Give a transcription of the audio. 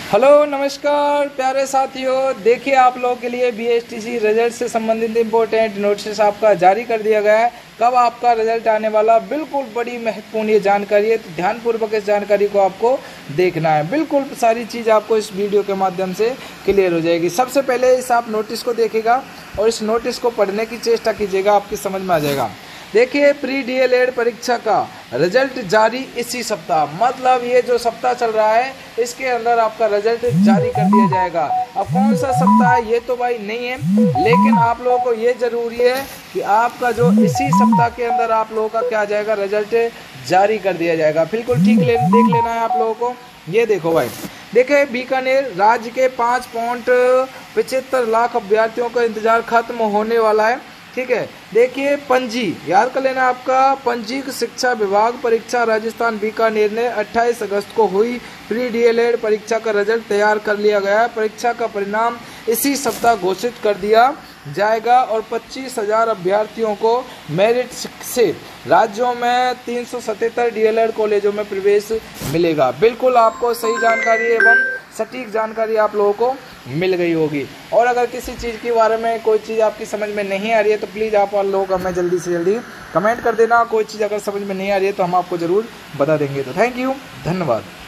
Hello नमस्कार प्यारे साथियों, देखिए आप लोगों के लिए बीएसटीसी रिजल्ट से संबंधित इम्पोर्टेंट नोटिस आपका जारी कर दिया गया है। कब आपका रिजल्ट आने वाला, बिल्कुल बड़ी महत्वपूर्ण ये जानकारी है, तो ध्यानपूर्वक इस जानकारी को आपको देखना है। बिल्कुल सारी चीज़ आपको इस वीडियो के माध्यम से क्लियर हो जाएगी। सबसे पहले इस आप नोटिस को देखिएगा और इस नोटिस को पढ़ने की चेष्टा कीजिएगा, आपकी समझ में आ जाएगा। देखिए, प्री डीएलएड परीक्षा का रिजल्ट जारी इसी सप्ताह, मतलब ये जो सप्ताह चल रहा है इसके अंदर आपका रिजल्ट जारी कर दिया जाएगा। अब कौन सा सप्ताह है ये तो भाई नहीं है, लेकिन आप लोगों को ये जरूरी है कि आपका जो इसी सप्ताह के अंदर आप लोगों का क्या आ जाएगा, रिजल्ट जारी कर दिया जाएगा। बिल्कुल ठीक देख लेना है आप लोगों को। ये देखो भाई, देखिए बीकानेर राज्य के 5.75 लाख अभ्यर्थियों का इंतजार खत्म होने वाला है। ठीक है, देखिए पंजी याद कर लेना, आपका पंजीक शिक्षा विभाग परीक्षा राजस्थान बीकानेर ने 28 अगस्त को हुई प्री डीएलएड परीक्षा का रिजल्ट तैयार कर लिया गया है। परीक्षा का परिणाम इसी सप्ताह घोषित कर दिया जाएगा और 25,000 अभ्यर्थियों को मेरिट से राज्यों में 377 डीएलएड कॉलेजों में प्रवेश मिलेगा। बिल्कुल आपको सही जानकारी एवं सटीक जानकारी आप लोगों को मिल गई होगी। और अगर किसी चीज़ के बारे में कोई चीज़ आपकी समझ में नहीं आ रही है तो प्लीज़ आप लोग हमें जल्दी से जल्दी कमेंट कर देना। कोई चीज़ अगर समझ में नहीं आ रही है तो हम आपको ज़रूर बता देंगे। तो थैंक यू, धन्यवाद।